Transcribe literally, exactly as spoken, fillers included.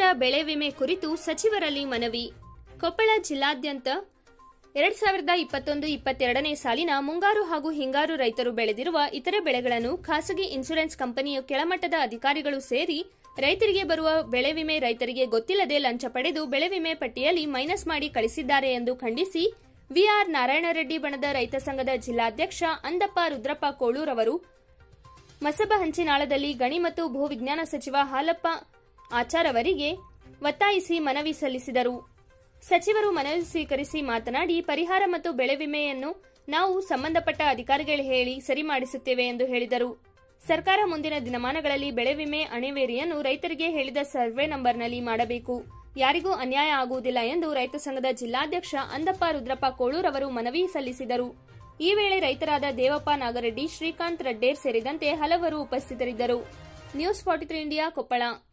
ಬೆಳೆ ವಿಮೆ ಕುರಿತು ಸಚಿವರಲ್ಲಿ ಮನವಿ. ಕೊಪ್ಪಳ ಜಿಲ್ಲಾದ್ಯಂತ ಎರಡ್ ಸಾವಿರದ ಇಪ್ಪತ್ತೊಂದು ಇಪ್ಪತ್ತೆರಡನೇ ಸಾಲಿನ ಮುಂಗಾರು ಹಾಗೂ ಹಿಂಗಾರು ರೈತರು ಬೆಳೆದಿರುವ ಇತರೆ ಬೆಳೆಗಳನ್ನು ಖಾಸಗಿ ಇನ್ಶೂರೆನ್ಸ್ ಕಂಪನಿಯ ಕೆಳಮಟ್ಟದ ಅಧಿಕಾರಿಗಳು ಸೇರಿ ರೈತರಿಗೆ ಬರುವ ಬೆಳೆ ವಿಮೆ ರೈತರಿಗೆ ಗೊತ್ತಿಲ್ಲದೆ ಲಂಚ ಪಡೆದು ಬೆಳೆ ವಿಮೆ ಪಟ್ಟಿಯಲ್ಲಿ ಮೈನಸ್ ಮಾಡಿ ಕಳಿಸಿದ್ದಾರೆ ಎಂದು ಖಂಡಿಸಿ ವಿಆರ್ ನಾರಾಯಣರೆಡ್ಡಿ ಬಣದ ರೈತ ಸಂಘದ ಜಿಲ್ಲಾಧ್ಯಕ್ಷ ಅಂದಪ್ಪ ರುದ್ರಪ್ಪ ಕೋಳೂರ್ ಅವರು ಮಸಬ ಹಂಚಿನಾಳದಲ್ಲಿ ಗಣಿ ಮತ್ತು ಭೂ ವಿಜ್ಞಾನ ಸಚಿವ ಹಾಲಪ್ಪ ಆಚಾರ್ ಅವರಿಗೆ ಒತ್ತಾಯಿಸಿ ಮನವಿ ಸಲ್ಲಿಸಿದರು. ಸಚಿವರು ಮನವಿ ಸ್ವೀಕರಿಸಿ ಮಾತನಾಡಿ, ಪರಿಹಾರ ಮತ್ತು ಬೆಳೆ ವಿಮೆಯನ್ನು ನಾವು ಸಂಬಂಧಪಟ್ಟ ಅಧಿಕಾರಿಗಳು ಹೇಳಿ ಸರಿ ಮಾಡಿಸುತ್ತೇವೆ ಎಂದು ಹೇಳಿದರು. ಸರ್ಕಾರ ಮುಂದಿನ ದಿನಮಾನಗಳಲ್ಲಿ ಬೆಳೆ ವಿಮೆ ಅಣಿವೇರಿಯನ್ನು ರೈತರಿಗೆ ಹೇಳಿದ ಸರ್ವೆ ನಂಬರ್ನಲ್ಲಿ ಮಾಡಬೇಕು. ಯಾರಿಗೂ ಅನ್ಯಾಯ ಆಗುವುದಿಲ್ಲ ಎಂದು ರೈತ ಸಂಘದ ಜಿಲ್ಲಾಧ್ಯಕ್ಷ ಅಂದಪ್ಪ ರುದ್ರಪ್ಪ ಕೋಳೂರ್ ಅವರು ಮನವಿ ಸಲ್ಲಿಸಿದರು. ಈ ವೇಳೆ ರೈತರಾದ ದೇವಪ್ಪ ನಾಗರೆಡ್ಡಿ, ಶ್ರೀಕಾಂತ್ ರಡ್ಡೇರ್ ಸೇರಿದಂತೆ ಹಲವರು ಉಪಸ್ಥಿತರಿದ್ದರು. News forty three India Koppal.